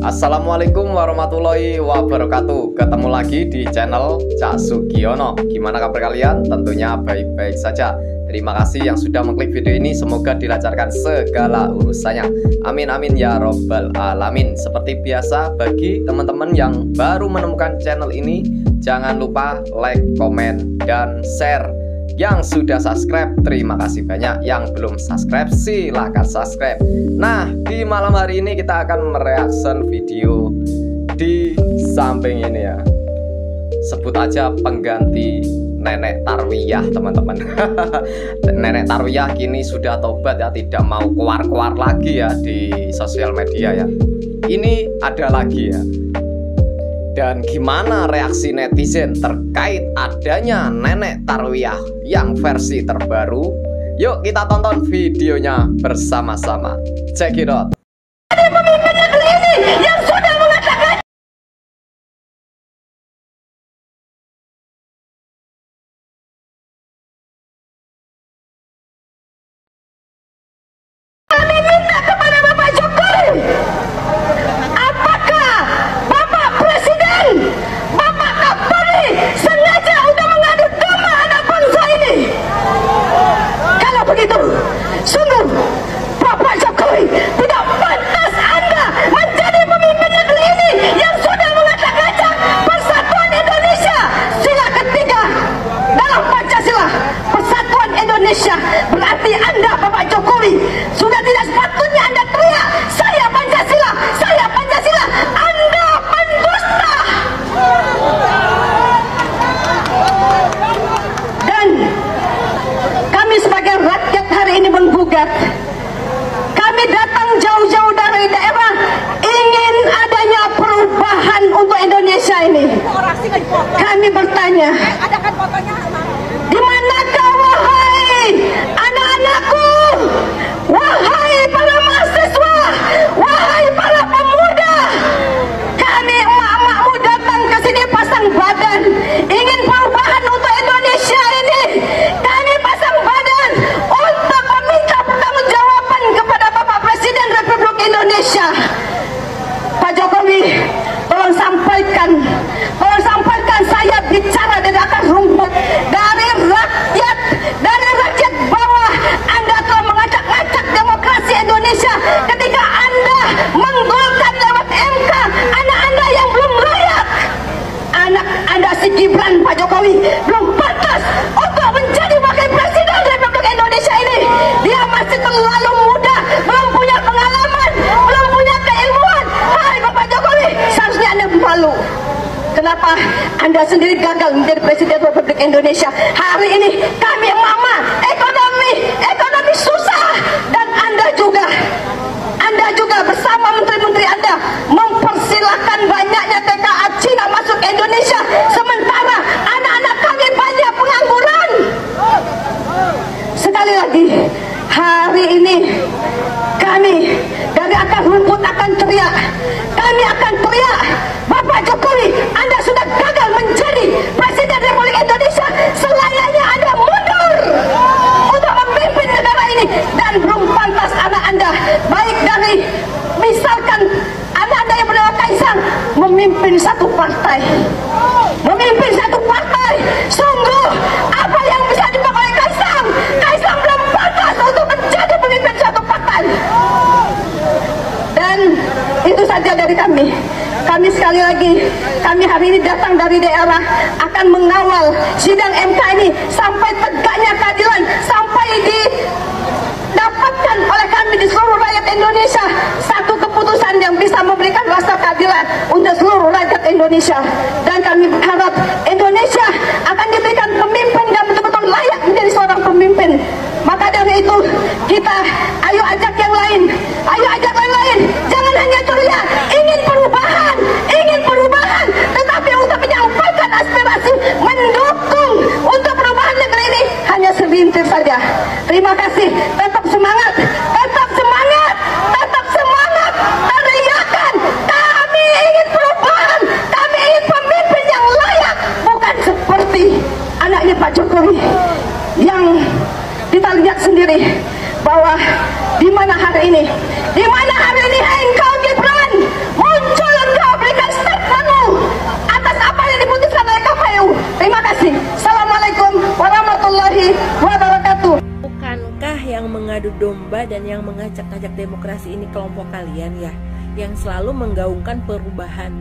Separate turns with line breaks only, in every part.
Assalamualaikum warahmatullahi wabarakatuh. Ketemu lagi di channel Cak Sugiono. Gimana kabar kalian? Tentunya baik-baik saja. Terima kasih yang sudah mengklik video ini. Semoga dilancarkan segala urusannya. Amin amin ya robbal alamin. Seperti biasa, bagi teman-teman yang baru menemukan channel ini, jangan lupa like, komen, dan share. Yang sudah subscribe, terima kasih banyak. Yang belum subscribe, silahkan subscribe. Nah, di malam hari ini kita akan mereaction video di samping ini ya. Sebut aja pengganti Nenek Tarwiyah, teman-teman. Nenek Tarwiyah kini sudah tobat ya, tidak mau keluar-keluar lagi ya di sosial media ya. Ini ada lagi ya. Dan gimana reaksi netizen terkait adanya Nenek Tarwiyah yang versi terbaru? Yuk kita tonton videonya bersama-sama. Check it out.
Pemimpin negeri ini yang sudah mengatakan kami minta kepada Bapak Jokowi, apakah Bapak Presiden, Bapak Kapolri sengaja untuk mengadu domba anak bangsa ini? Kalau begitu, sungguh Bapak Jokowi tidak pantas Anda menjadi pemimpin negeri ini yang sudah mengacak-acak persatuan Indonesia. Sila ketiga dalam Pancasila, persatuan Indonesia. Berarti Anda, Bapak Jokowi, sudah tidak sepatutnya Anda teriak, saya Pancasila, saya Pancasila. Anda pendusta. Dan kami sebagai rakyat hari ini menggugat. Kami datang jauh-jauh dari daerah ingin adanya perubahan untuk Indonesia ini. Kami bertanya, di manakah wahai anak-anakku, wahai para mahasiswa, wahai para pemuda? Kami emak-emakmu datang ke sini pasang badan, ingin perubahan untuk Indonesia ini. Kami pasang badan untuk meminta pertanggungjawaban kepada Bapak Presiden Republik Indonesia. Pak Jokowi, tolong sampaikan saya bicara dari akar rumput, dari rakyat bawah. Anda telah mengacak-acak demokrasi Indonesia ketika Anda menggolkan lewat MK anak Anda yang belum layak. Anak Anda si Gibran, Pak Jokowi, belum pantas untuk menjadi wakil presiden Republik Indonesia ini. Dia masih terlalu muda, belum punya pengalaman, belum punya keilmuan. Hai Bapak Jokowi, seharusnya Anda malu. Kenapa Anda sendiri gagal menjadi presiden Republik Indonesia? Hari ini kami mama, ekonomi susah, dan Anda juga bersama menteri-menteri Anda mempersilahkan banyaknya TKA Cina masuk ke Indonesia, sementara anak-anak kami banyak pengangguran. Sekali lagi, hari ini kami dari akar rumput akan teriak. Kami akan teriak, Bapak Jokowi, Anda sudah gagal menjadi Presiden Republik Indonesia. Selayaknya Anda mundur untuk memimpin negara ini. Dan belum pantas anak Anda, baik dari misalkan anak Anda yang bernama Kaisang, memimpin satu partai. Sungguh, apa yang bisa dibawa oleh Kaisang? Kaisang belum pantas untuk menjadi pemimpin satu partai. Dan itu saja dari kami. Kami sekali lagi, kami hari ini datang dari daerah akan mengawal sidang MK ini sampai tegaknya keadilan, sampai didapatkan oleh kami di seluruh rakyat Indonesia satu keputusan yang bisa memberikan rasa keadilan untuk seluruh rakyat Indonesia. Dan kami berharap Indonesia akan diberikan pemimpin yang betul-betul layak menjadi seorang pemimpin. Maka dari itu kita ayo ajak yang lain, jangan hanya teriak ingin perubahan, tetapi untuk menyampaikan aspirasi, mendukung untuk perubahan negeri ini hanya selintir saja. Terima kasih, tetap semangat, teriakan, kami ingin perubahan, kami ingin pemimpin yang layak, bukan seperti anaknya Pak Jokowi yang kita lihat sendiri bahwa di mana hari ini engkau Gibran muncul
dirubah dan yang mengacak-acak demokrasi ini kelompok kalian ya, yang selalu menggaungkan perubahan.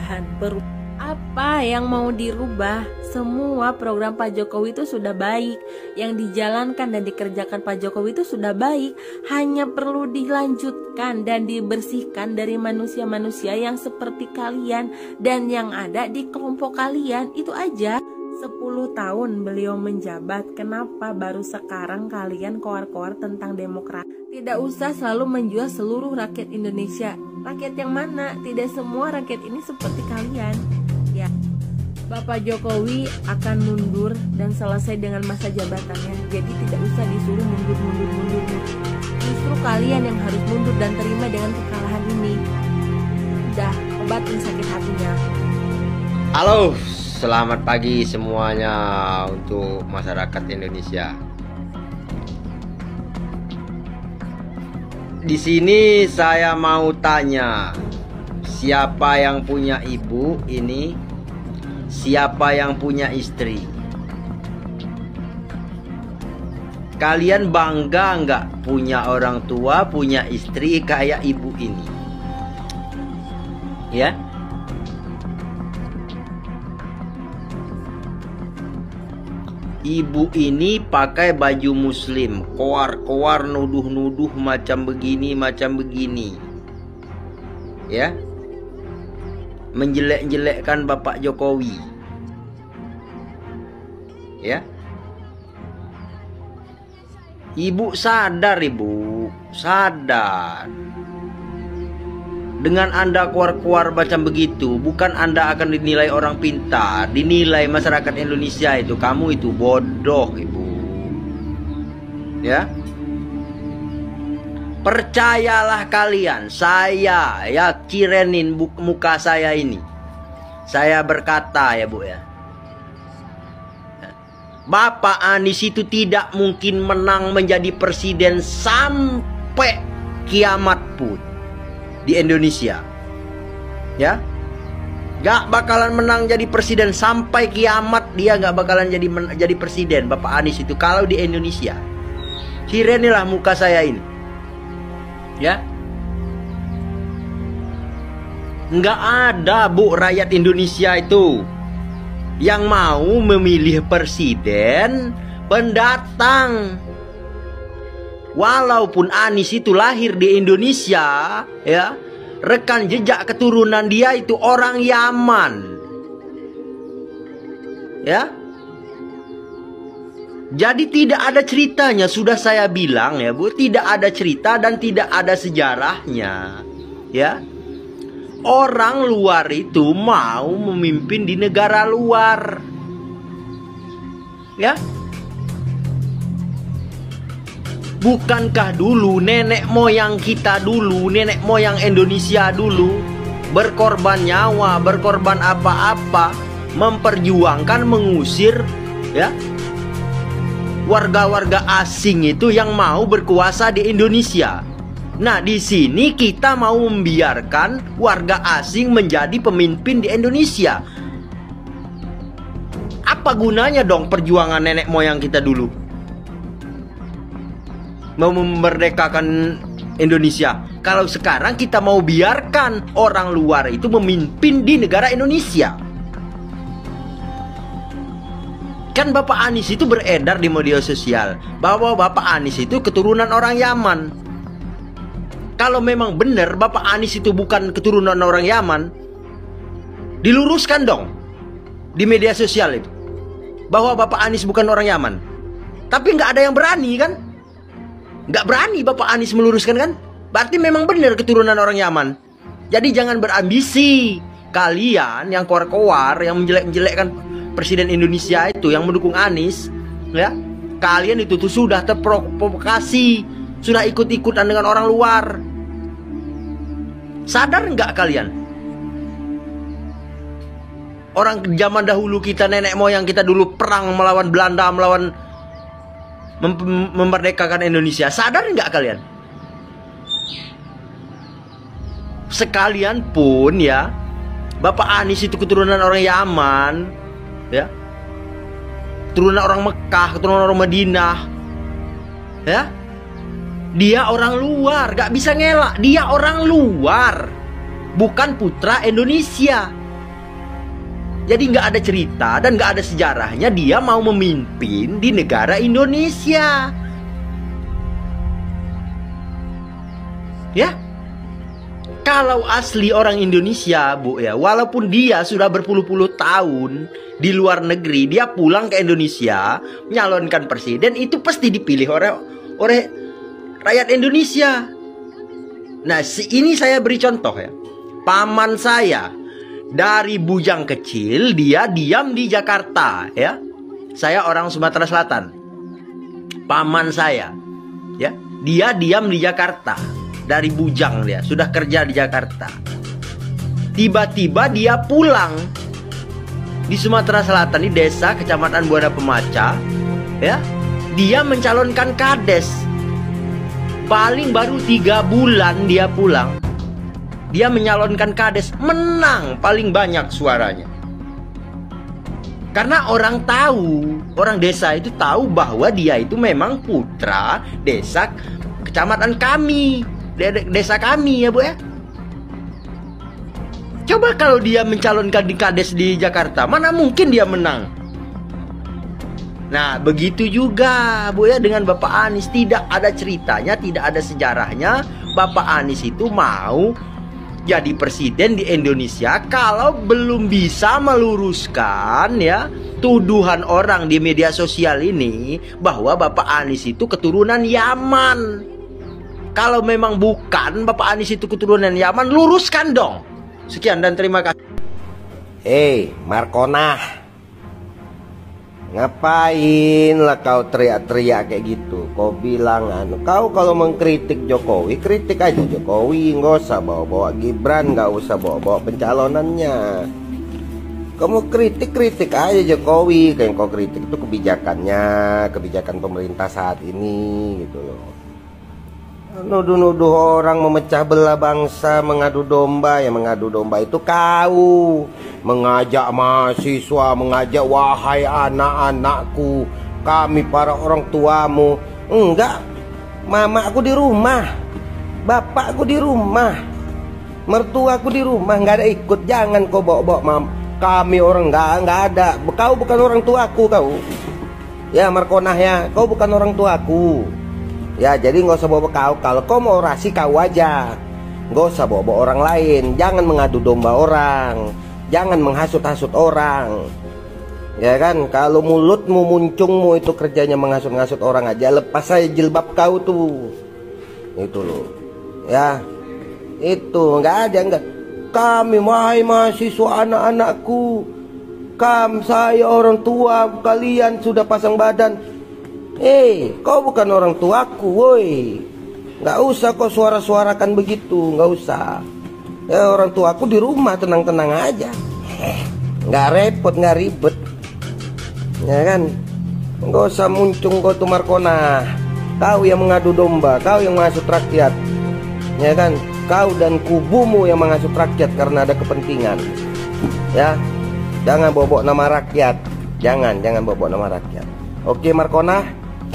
Apa yang mau dirubah? Semua program Pak Jokowi itu sudah baik, yang dijalankan dan dikerjakan Pak Jokowi itu sudah baik, hanya perlu dilanjutkan dan dibersihkan dari manusia-manusia yang seperti kalian dan yang ada di kelompok kalian. Itu aja. 10 tahun beliau menjabat, kenapa baru sekarang kalian koar-koar tentang demokrasi? Tidak usah selalu menjual seluruh rakyat Indonesia. Rakyat yang mana? Tidak semua rakyat ini seperti kalian. Ya, Bapak Jokowi akan mundur dan selesai dengan masa jabatannya. Jadi tidak usah disuruh mundur. Justru kalian yang harus mundur dan terima dengan kekalahan ini. Udah, obatin sakit hatinya.
Halo, selamat pagi semuanya untuk masyarakat Indonesia. Di sini saya mau tanya, siapa yang punya ibu ini? Siapa yang punya istri? Kalian bangga nggak punya orang tua, punya istri kayak ibu ini? Ya? Ibu ini pakai baju muslim, koar-koar, nuduh-nuduh macam begini, ya, menjelek-jelekkan Bapak Jokowi, ya. Ibu sadar, dengan Anda keluar-keluar macam begitu, bukan Anda akan dinilai orang pintar, dinilai masyarakat Indonesia itu kamu itu bodoh, Ibu. Ya. Percayalah kalian, saya ya kirenin muka saya ini. Saya berkata ya, Bu ya. Bapak Anies itu tidak mungkin menang menjadi presiden sampai kiamat pun di Indonesia, ya, gak bakalan menang jadi presiden sampai kiamat. Dia gak bakalan jadi presiden, Bapak Anies itu, kalau di Indonesia. Kirenilah muka saya ini, ya. Nggak ada, Bu, rakyat Indonesia itu yang mau memilih presiden pendatang. Walaupun Anies itu lahir di Indonesia, ya, rekan jejak keturunan dia itu orang Yaman, ya. Jadi tidak ada ceritanya, sudah saya bilang ya, Bu, tidak ada cerita dan tidak ada sejarahnya, ya. Orang luar itu mau memimpin di negara luar, ya. Bukankah dulu nenek moyang kita dulu, nenek moyang Indonesia dulu berkorban nyawa, berkorban apa-apa, memperjuangkan mengusir, ya, warga-warga asing itu yang mau berkuasa di Indonesia. Nah, di sini kita mau membiarkan warga asing menjadi pemimpin di Indonesia. Apa gunanya dong perjuangan nenek moyang kita dulu? Mau memerdekakan Indonesia. Kalau sekarang kita mau biarkan orang luar itu memimpin di negara Indonesia. Kan Bapak Anies itu beredar di media sosial bahwa Bapak Anies itu keturunan orang Yaman. Kalau memang benar Bapak Anies itu bukan keturunan orang Yaman, diluruskan dong di media sosial itu bahwa Bapak Anies bukan orang Yaman. Tapi nggak ada yang berani kan? Nggak berani Bapak Anies meluruskan kan? Berarti memang benar keturunan orang Yaman. Jadi jangan berambisi. Kalian yang koar-koar, yang menjelek-jelekkan Presiden Indonesia itu, yang mendukung Anies, ya, kalian itu tuh sudah terprovokasi, sudah ikut-ikutan dengan orang luar. Sadar nggak kalian? Orang zaman dahulu kita, nenek moyang kita dulu perang melawan Belanda, melawan memerdekakan Indonesia. Sadar nggak kalian? Sekalian pun ya, Bapak Anies itu keturunan orang Yaman, ya, keturunan orang Mekah, keturunan orang Madinah, ya. Dia orang luar, gak bisa ngelak. Dia orang luar, bukan putra Indonesia. Jadi gak ada cerita dan gak ada sejarahnya dia mau memimpin di negara Indonesia. Ya, kalau asli orang Indonesia, Bu, ya, walaupun dia sudah berpuluh-puluh tahun di luar negeri, dia pulang ke Indonesia menyalonkan presiden, itu pasti dipilih oleh rakyat Indonesia. Nah, ini saya beri contoh ya. Paman saya dari bujang kecil dia diam di Jakarta, ya. Saya orang Sumatera Selatan. Paman saya, ya, dia diam di Jakarta. Dari bujang dia sudah kerja di Jakarta. Tiba-tiba dia pulang di Sumatera Selatan, di desa Kecamatan Buana Pemaca, ya. Dia mencalonkan kades. Paling baru 3 bulan dia pulang, dia menyalonkan kades, menang paling banyak suaranya. Karena orang tahu, orang desa itu tahu bahwa dia itu memang putra desa kecamatan kami, desa kami, ya Bu, ya. Coba kalau dia mencalonkan di kades di Jakarta, mana mungkin dia menang. Nah, begitu juga, Bu, ya, dengan Bapak Anies. Tidak ada ceritanya, tidak ada sejarahnya Bapak Anies itu mau jadi presiden di Indonesia kalau belum bisa meluruskan, ya, tuduhan orang di media sosial ini bahwa Bapak Anies itu keturunan Yaman. Kalau memang bukan Bapak Anies itu keturunan Yaman, luruskan dong. Sekian dan terima kasih.
Hei, Markonah, ngapain lah kau teriak-teriak kayak gitu? Kau bilang kau kalau mengkritik Jokowi, kritik aja Jokowi, nggak usah bawa-bawa Gibran, nggak usah bawa-bawa pencalonannya. Kamu kritik aja Jokowi, kayak kau kritik itu kebijakannya, kebijakan pemerintah saat ini, gitu loh. Nuduh-nuduh orang memecah belah bangsa, mengadu domba. Ya mengadu domba itu kau mengajak mahasiswa, mengajak wahai anak-anakku, kami para orang tuamu. Enggak, mamaku di rumah, bapakku di rumah, mertuaku di rumah, nggak ada ikut. Jangan kau bawa-bawa kami orang, nggak ada. Kau bukan orang tuaku, kau. Ya Markonah, ya, kau bukan orang tuaku. Ya, jadi nggak usah bawa kau. Kalau kau mau orasi kau aja, nggak usah bawa orang lain. Jangan mengadu domba orang, jangan menghasut-hasut orang, ya kan? Kalau mulutmu, muncungmu itu kerjanya menghasut-hasut orang aja, lepas aja jilbab kau tuh. Itu loh, ya. Itu nggak ada, nggak. Kami, wahai mahasiswa, anak-anakku, saya orang tua kalian sudah pasang badan. Kau bukan orang tuaku, woi. Nggak usah kau suara-suarakan begitu, nggak usah. Ya, orang tuaku di rumah tenang-tenang aja. Nggak repot, nggak ribet, ya kan? Nggak usah muncung kau tuh Markonah. Kau yang mengadu domba, kau yang menghasut rakyat, ya kan? Kau dan kubumu yang menghasut rakyat karena ada kepentingan. Ya, jangan bawa nama rakyat, jangan bawa nama rakyat. Oke Markonah.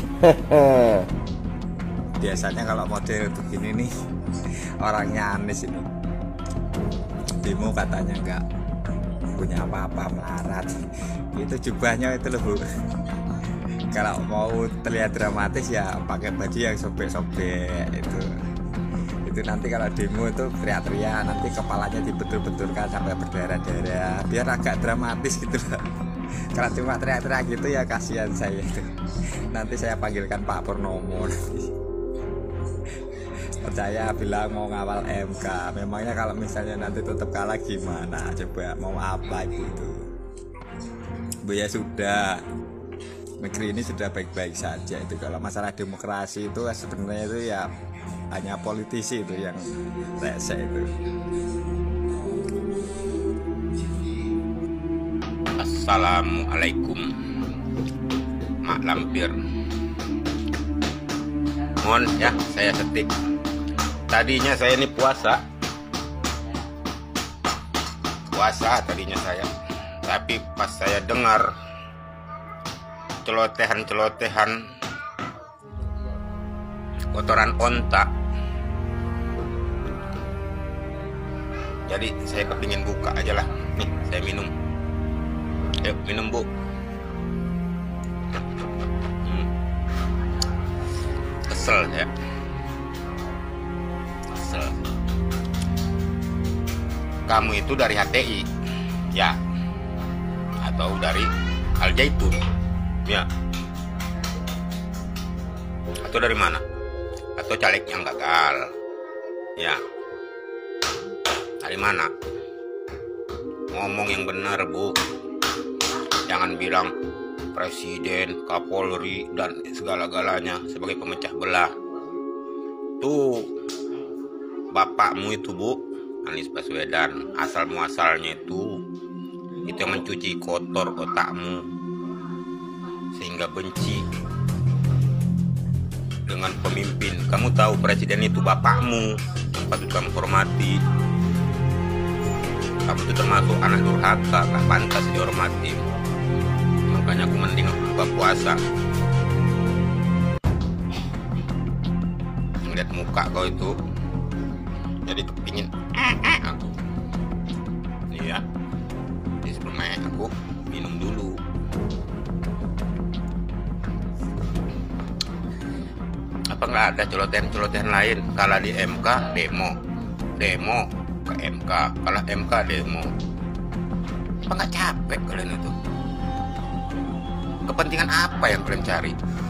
Biasanya kalau model begini nih orangnya Anies ini demo katanya nggak punya apa-apa, melarat. Itu jubahnya itu loh, Bu. Kalau mau terlihat dramatis ya pakai baju yang sobek-sobek itu nanti kalau demo itu teriak-teriak, nanti kepalanya dibetul-betulkan sampai berdarah-darah biar agak dramatis gitu loh. Kalau cuma teriak-teriak gitu ya kasihan saya itu. Nanti saya panggilkan Pak Purnomo nanti. Percaya bilang mau ngawal MK. Memangnya kalau misalnya nanti tetap kalah gimana? Coba mau apa itu? Bu, ya sudah. Negeri ini sudah baik-baik saja itu. Kalau masalah demokrasi itu sebenarnya itu ya hanya politisi itu yang rese itu.
Assalamualaikum, Mak Lampir. Mohon ya, saya setik. Tadinya saya ini puasa tadinya saya. Tapi pas saya dengar celotehan kotoran onta. Jadi saya kepingin buka aja lah. Nih, saya minum. Ayo minum, Bu. Kesel ya. Kesel. Kamu itu dari HTI, ya? Atau dari Al Zaitun, ya? Atau dari mana? Atau caleg yang gagal, ya? Dari mana? Ngomong yang benar, Bu. Jangan bilang presiden, Kapolri, dan segala-galanya sebagai pemecah belah. Tuh, bapakmu itu, Bu, Anies Baswedan, asal muasalnya itu yang mencuci kotor otakmu sehingga benci dengan pemimpin. Kamu tahu presiden itu bapakmu, patut kamu hormati. Kamu itu termasuk anak durhaka, gak pantas dihormati. Makanya aku mending buka puasa. Ngeliat muka kau itu jadi kepingin aku. Iya. Jadi sebelumnya aku minum dulu. Apa nggak ada celotehan lain? Kalau di MK demo ke MK, kalau MK demo. Apa nggak capek kalian itu? Kepentingan apa yang kalian cari?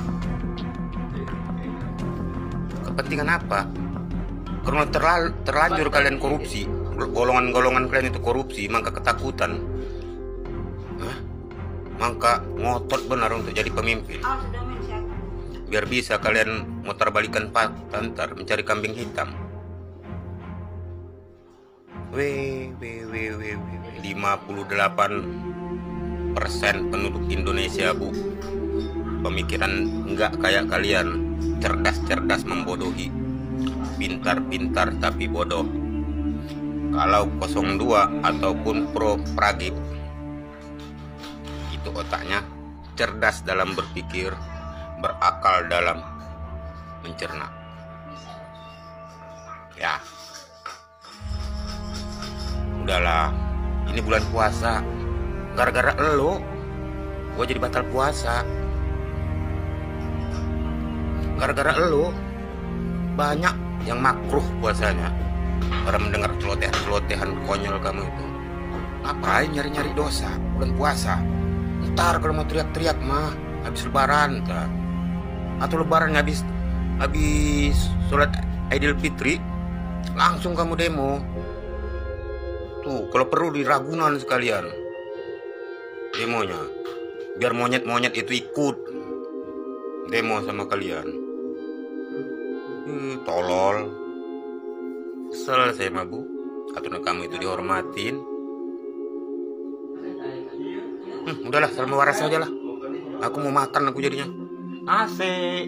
Kepentingan apa? Karena terlanjur kalian korupsi, golongan-golongan kalian itu korupsi, maka ketakutan. Maka ngotot benar untuk jadi pemimpin. Biar bisa kalian mutar balikan pantar mencari kambing hitam. 58% penduduk Indonesia, Bu, pemikiran enggak kayak kalian, cerdas-cerdas membodohi, pintar-pintar tapi bodoh. Kalau 02 ataupun pro Pragib, itu otaknya cerdas dalam berpikir, berakal dalam mencerna. Ya, udahlah, ini bulan puasa. Gara-gara elo, gue jadi batal puasa. Gara-gara elo, banyak yang makruh puasanya. Orang mendengar celotehan konyol kamu itu. Ngapain nyari-nyari dosa bulan puasa? Ntar kalau mau teriak-teriak mah habis lebaran, ntar. Atau lebaran habis sholat Idul Fitri, langsung kamu demo. Tuh, kalau perlu di Ragunan sekalian demonya, biar monyet-monyet itu ikut demo sama kalian. Tolol. Kesel saya mah, Bu. Aturan kamu itu dihormatin. Udahlah, salam waras aja lah. Aku mau makan aku jadinya. Asik.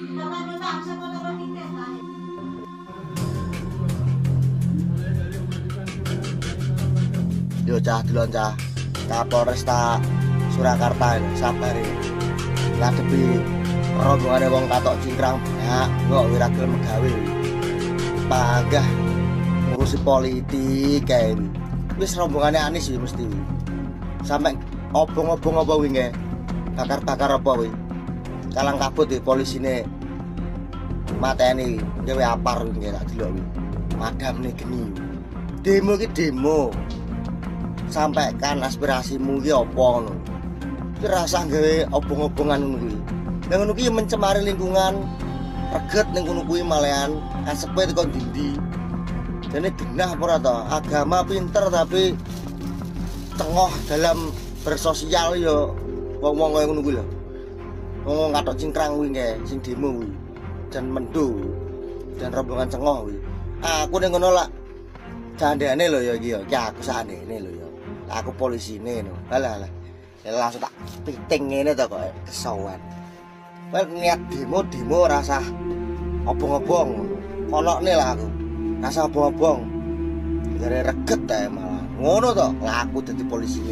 Yo cah delon cah. Kapolresta Surakarta sabar ngadepi rombongane wong katok cingkrang banyak kok ora gelem gawe. Panggah ngurusi politik kae. Wis rombongane Anies ya mesti. Sampai obong-obong apa wingi? Bakar-bakar apa kuwi? Kalang kabut di polisine mateni gawe apar wingi tak delok kuwi. Madamne geni. Demo ki demo. Sampaikan aspirasimu ki apa ngono. Ki rasa gawe obong-obongan ngono kuwi. Lah ngono ki mencemari lingkungan, reget ning ngono kuwi malehan asepe teko ndi-ndi. Dene genah apa ora to? Agama pinter tapi tengah dalam bersosial ya wong-wong kaya ngono kuwi lho. Wong katok cingkrang kuwi nggih sing demo kuwi. Jan mendo dan rombongan cengoh kuwi. Aku ning ngono lak jandane lho ya iki ya. Ki aku saknene lho ya. Aku polisine no. Alah. Langsung tak piting ngene to kok kesawan. Wes niat demo rasa obong-obong. Konokne lah aku. Rasa obong-obong. Jare reget ae malah. Ngono to, laku dadi polisine.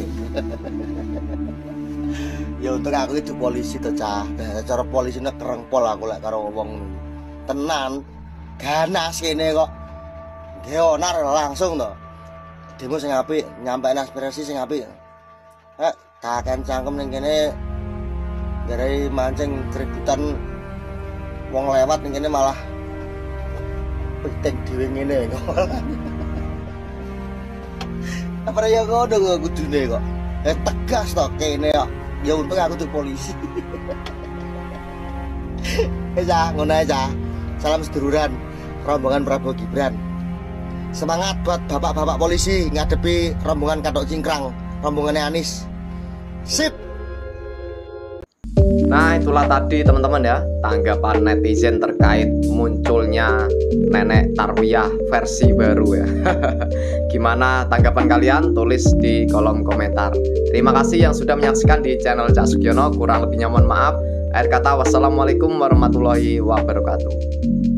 Ya untuk aku itu polisi to, Cah. Cara polisine kerengpol aku lek karo wong ngono. tenan ganas kene kok geonar langsung to demo sing apik nyampein aspirasi sing apik kaken cangkem ning kene gara mancing keributan wong lewat ning kene malah penting dhewe ngene kok apa ya kono kok kudune kok tegas to kene kok ya untung aku tuh polisi ngono aja. Salam seduluran rombongan Prabowo Gibran. Semangat buat bapak-bapak polisi ngadepi rombongan Katok Cingkrang, rombongannya Anies. Sip.
Nah, itulah tadi teman-teman ya, tanggapan netizen terkait munculnya Nenek Tarwiyah versi baru ya. Gimana tanggapan kalian? Tulis di kolom komentar. Terima kasih yang sudah menyaksikan di channel Cak Sugiono. Kurang lebihnya mohon maaf. Akhir kata, wassalamualaikum warahmatullahi wabarakatuh.